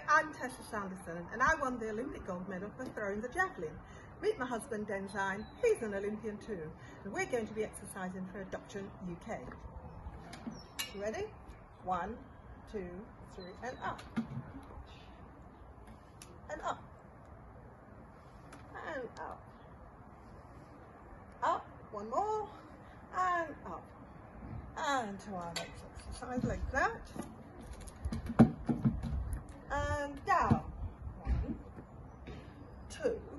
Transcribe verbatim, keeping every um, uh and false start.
I'm Tessa Sanderson and I won the Olympic gold medal for throwing the javelin. Meet my husband Denzine, he's an Olympian too, and we're going to be exercising for Adoption U K. You ready? One, two, three, and up. And up. And up. Up, one more, and up. And to our next exercise, like that. And down. One, two,